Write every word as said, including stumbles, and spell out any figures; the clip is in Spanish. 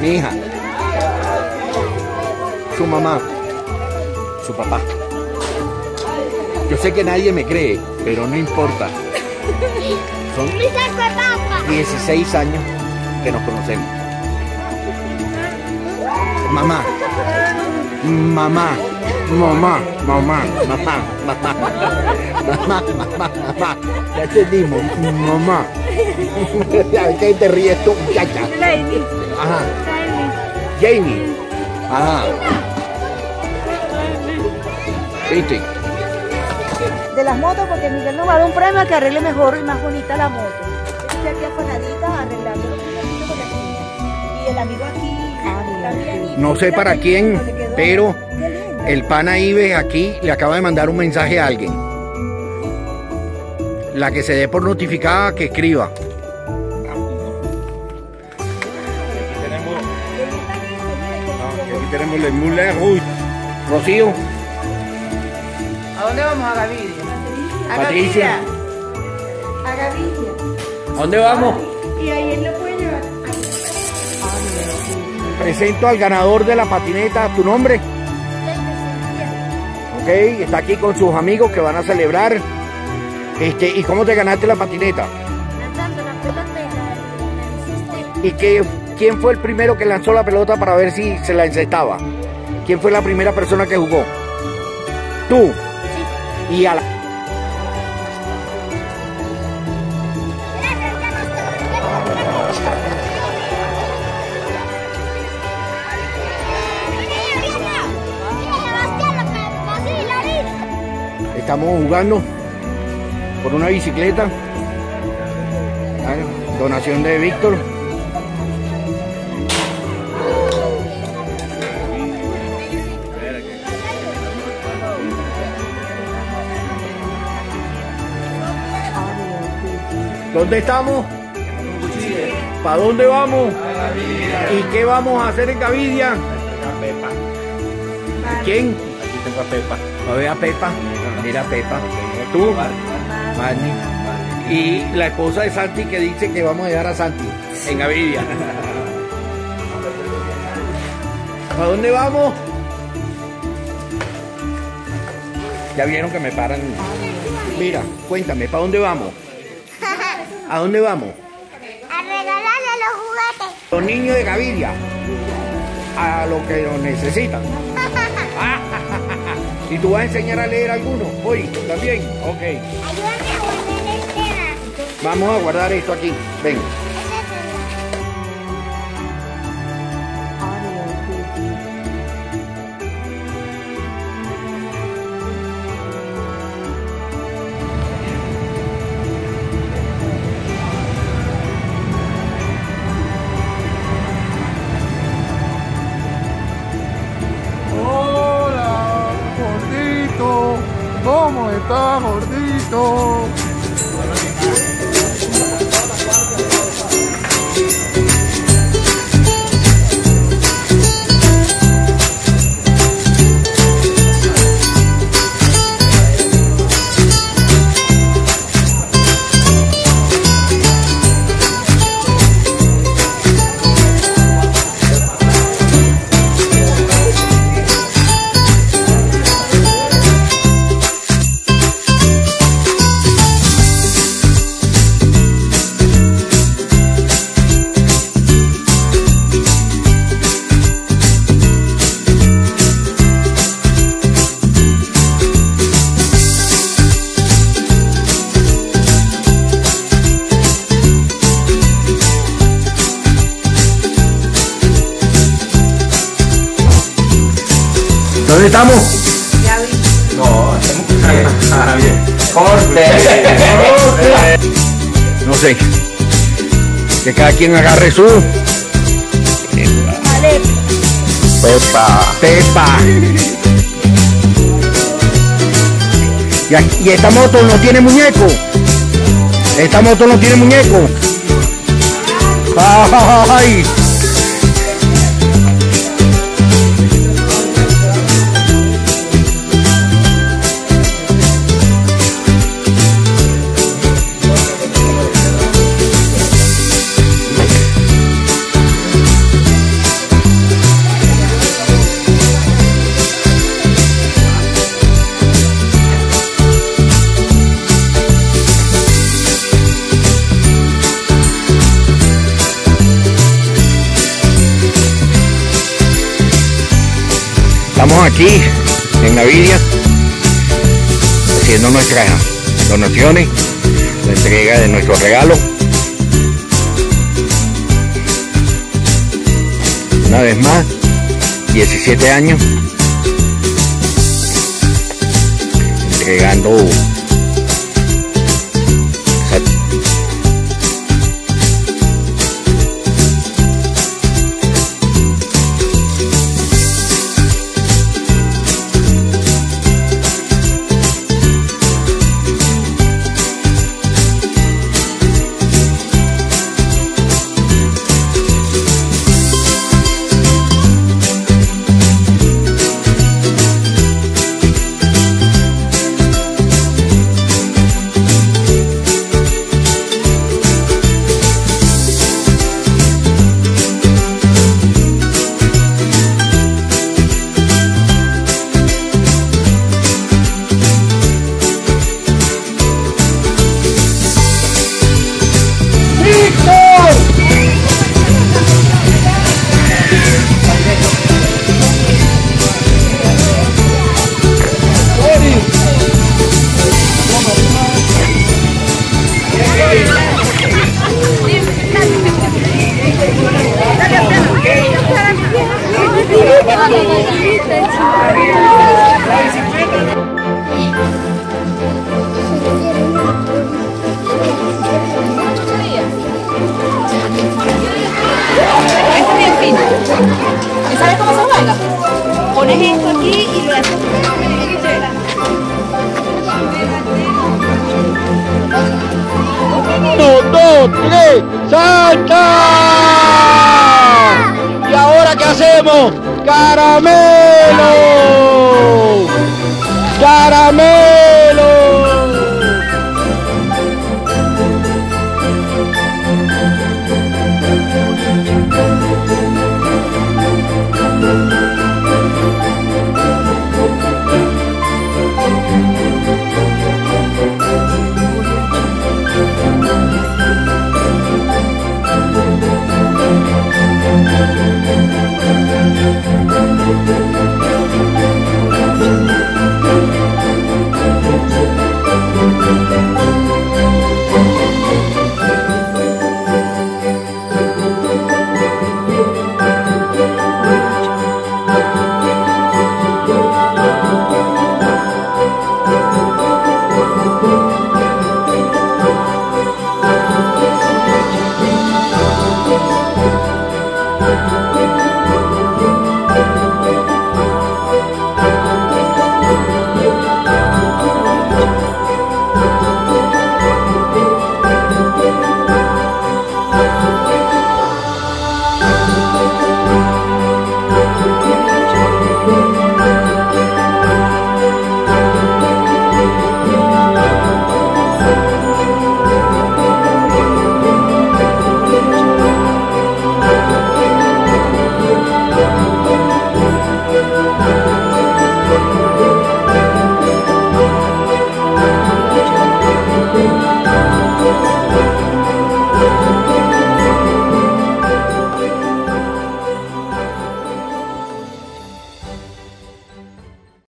Mi hija. Su mamá. Su papá. Yo sé que nadie me cree, pero no importa. Son dieciséis años que nos conocemos. Mamá. Mamá. Mamá, mamá, mamá, mamá, mamá, mamá, mamá, ya entendimos, mamá. ¿Qué te ríes tú, muchacha? Lady. Ajá. Jamie. Ajá. ¿Viste? De las motos, porque Miguel nos va a dar un premio a que arregle mejor y más bonita la moto. Estoy aquí afanadita arreglando los pedacitos con la niña. Y el amigo aquí también. No sé para quién, pero el pana Ives aquí le acaba de mandar un mensaje a alguien. La que se dé por notificada, que escriba. Aquí tenemos, aquí tenemos el Moulin Rouge. Rocío. ¿A dónde vamos? A Gaviria. A Patricia. Gaviria. A Gaviria. ¿A dónde vamos? Y ahí él lo puede llevar. Presento al ganador de la patineta. ¿Tu nombre? Ok, está aquí con sus amigos que van a celebrar. Este, ¿y cómo te ganaste la patineta? Lanzando la pelota y la ¿Y qué, quién fue el primero que lanzó la pelota para ver si se la encestaba? ¿Quién fue la primera persona que jugó? ¿Tú? Sí. Y a la... Estamos jugando por una bicicleta, donación de Víctor. ¿Dónde estamos? ¿Para dónde vamos? ¿Y qué vamos a hacer en Gaviria? ¿Quién? Aquí tengo a Pepa. A ver a Pepa. Mira Pepa. ¿Tú? Manny. Y la esposa de Santi que dice que vamos a llevar a Santi en Gaviria. ¿A dónde vamos? Ya vieron que me paran. Mira, cuéntame, ¿para dónde vamos? ¿A dónde vamos? A regalarle los juguetes. Los niños de Gaviria. A los que los necesitan. ¿Y tú vas a enseñar a leer alguno hoy también? Ok. Ayúdame a guardar el tema. Vamos a guardar esto aquí. Ven. ¿Cómo está, gordito? ¿Dónde estamos? Ya vi. No, estamos bien. Ah, bien. Corte. No sé. Que cada quien agarre su... Maleta. Pepa. Pepa. Y, aquí- y esta moto no tiene muñeco. Esta moto no tiene muñeco. Ay. Estamos aquí en Navidia haciendo nuestras donaciones, la entrega de nuestros regalos. Una vez más, diecisiete años entregando ¿Sabes cómo se juega? Pones esto aquí y lo haces. Uno, dos, tres, ¡salta! ¿Y ahora qué hacemos? ¡Caramelo! ¡Caramelo!